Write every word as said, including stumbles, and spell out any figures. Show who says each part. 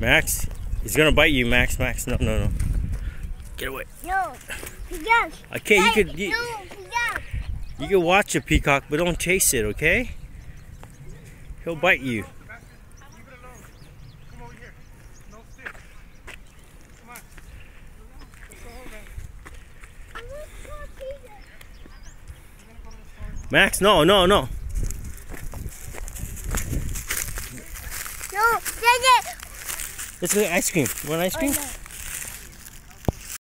Speaker 1: Max, he's gonna bite you, Max. Max, no, no, no. Get away.
Speaker 2: No, peacock.
Speaker 1: Okay, you could you,
Speaker 2: No, peacock.
Speaker 1: you can watch a peacock, but don't chase it, okay? He'll bite you. Max, no, no, no.
Speaker 2: No, take it.
Speaker 1: Let's go get ice cream. You want ice cream?
Speaker 2: Okay.